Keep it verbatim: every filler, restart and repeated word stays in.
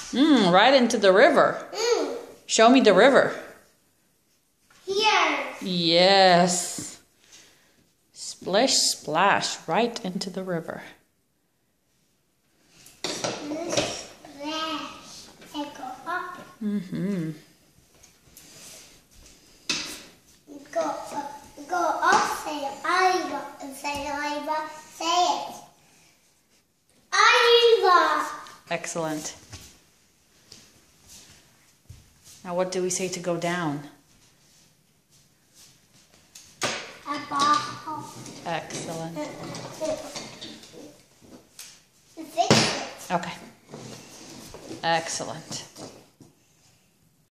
Mm, right into the river. Mm. Show me the river. Here. Yes. Splish, splash, right into the river. Splash. And go up. Mm-hmm. Go up. Go up. Say Iva. And say Iva. Say it. Iva. Excellent. Now what do we say to go down? Abajo. Excellent. Fix it. Okay. Excellent.